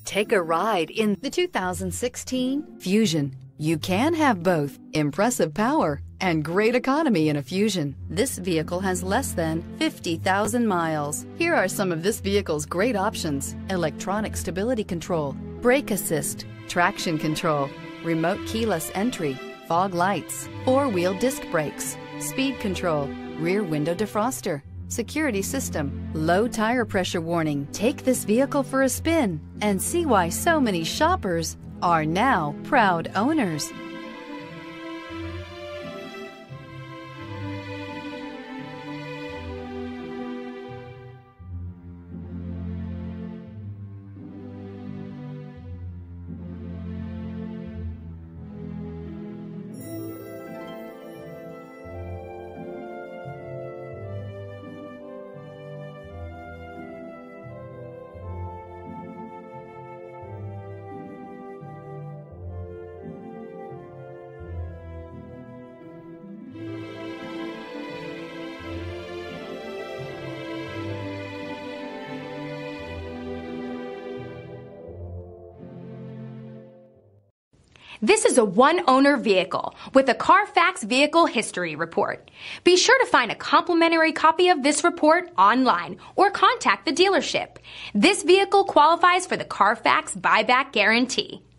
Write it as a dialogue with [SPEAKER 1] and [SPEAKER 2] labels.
[SPEAKER 1] Take a ride in the 2016 Fusion. You can have both impressive power and great economy in a Fusion. This vehicle has less than 50,000 miles. Here are some of this vehicle's great options: electronic stability control, brake assist, traction control, remote keyless entry, fog lights, four-wheel disc brakes, speed control, rear window defroster, security system, low tire pressure warning. Take this vehicle for a spin and see why so many shoppers are now proud owners.
[SPEAKER 2] This is a one-owner vehicle with a Carfax Vehicle History Report. Be sure to find a complimentary copy of this report online or contact the dealership. This vehicle qualifies for the Carfax Buyback Guarantee.